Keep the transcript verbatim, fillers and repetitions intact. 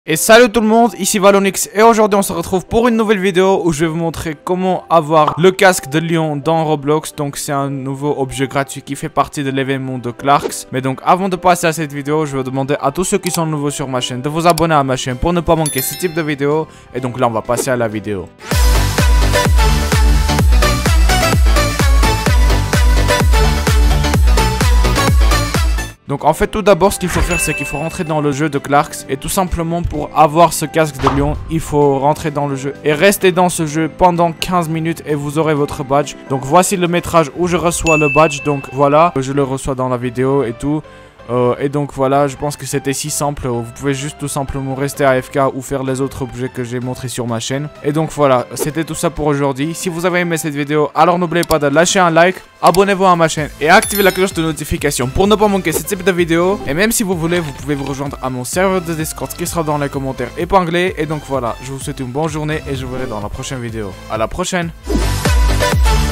Et salut tout le monde, ici Valonix et aujourd'hui on se retrouve pour une nouvelle vidéo où je vais vous montrer comment avoir le casque de lion dans Roblox. Donc c'est un nouveau objet gratuit qui fait partie de l'événement de Clarks. Mais donc avant de passer à cette vidéo, je vais demander à tous ceux qui sont nouveaux sur ma chaîne de vous abonner à ma chaîne pour ne pas manquer ce type de vidéo. Et donc là on va passer à la vidéo. Donc en fait tout d'abord ce qu'il faut faire c'est qu'il faut rentrer dans le jeu de Clarks. Et tout simplement pour avoir ce casque de lion il faut rentrer dans le jeu et rester dans ce jeu pendant quinze minutes et vous aurez votre badge. Donc voici le métrage où je reçois le badge. Donc voilà, je le reçois dans la vidéo et tout. Euh, et donc voilà, je pense que c'était si simple. Vous pouvez juste tout simplement rester A F K ou faire les autres objets que j'ai montrés sur ma chaîne. Et donc voilà, c'était tout ça pour aujourd'hui. Si vous avez aimé cette vidéo, alors n'oubliez pas de lâcher un like, abonnez-vous à ma chaîne et activez la cloche de notification pour ne pas manquer ce type de vidéo. Et même si vous voulez, vous pouvez vous rejoindre à mon serveur de Discord qui sera dans les commentaires épinglés. Et donc voilà, je vous souhaite une bonne journée et je vous verrai dans la prochaine vidéo. À la prochaine.